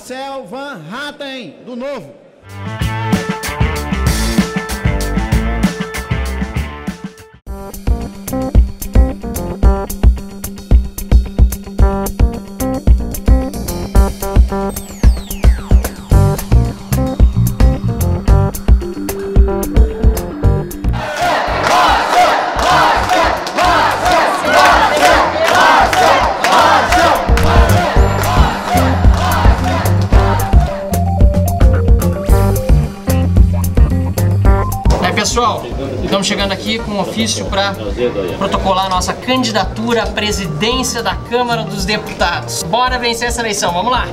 Marcel Van Hatten, do Novo. Pessoal, estamos chegando aqui com um ofício para protocolar nossa candidatura à presidência da Câmara dos Deputados. Bora vencer essa eleição, vamos lá!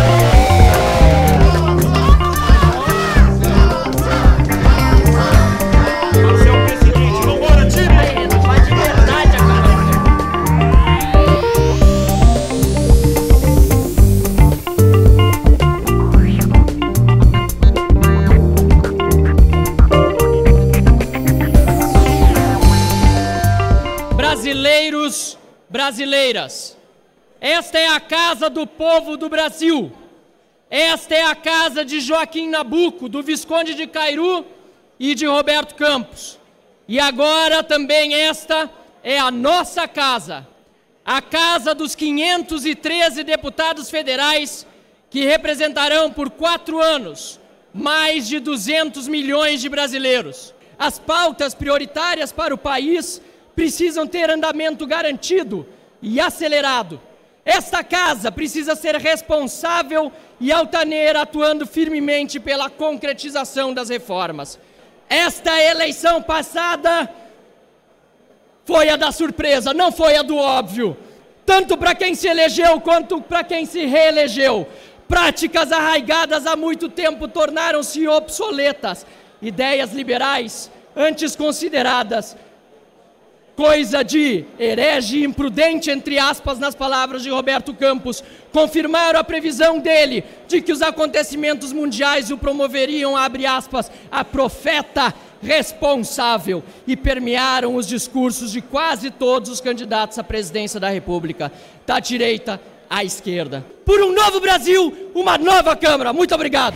Brasileiros, brasileiras, esta é a casa do povo do Brasil, esta é a casa de Joaquim Nabuco, do Visconde de Cairu e de Roberto Campos. E agora também esta é a nossa casa, a casa dos 513 deputados federais que representarão por 4 anos mais de 200 milhões de brasileiros. As pautas prioritárias para o país precisam ter andamento garantido e acelerado. Esta casa precisa ser responsável e altaneira, atuando firmemente pela concretização das reformas. Esta eleição passada foi a da surpresa, não foi a do óbvio. Tanto para quem se elegeu quanto para quem se reelegeu. Práticas arraigadas há muito tempo tornaram-se obsoletas. Ideias liberais, antes consideradas coisa de herege e imprudente, entre aspas, nas palavras de Roberto Campos, confirmaram a previsão dele de que os acontecimentos mundiais o promoveriam, abre aspas, a profeta responsável, e permearam os discursos de quase todos os candidatos à presidência da República, da direita à esquerda. Por um novo Brasil, uma nova Câmara. Muito obrigado.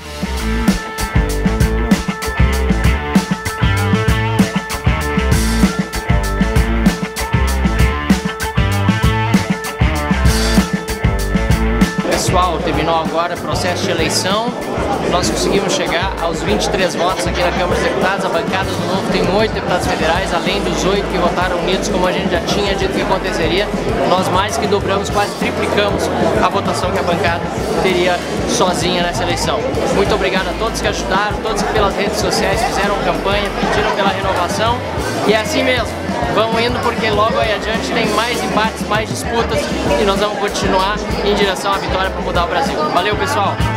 Pessoal, terminou agora o processo de eleição, nós conseguimos chegar aos 23 votos aqui na Câmara dos Deputados. A bancada do Novo tem 8 deputados federais, além dos 8 que votaram unidos, como a gente já tinha dito que aconteceria. Nós mais que dobramos, quase triplicamos a votação que a bancada teria sozinha nessa eleição. Muito obrigado a todos que ajudaram, todos que pelas redes sociais fizeram campanha, pediram pela renovação, e é assim mesmo. Vamos indo porque logo aí adiante tem mais embates, mais disputas, e nós vamos continuar em direção à vitória para mudar o Brasil. Valeu, pessoal!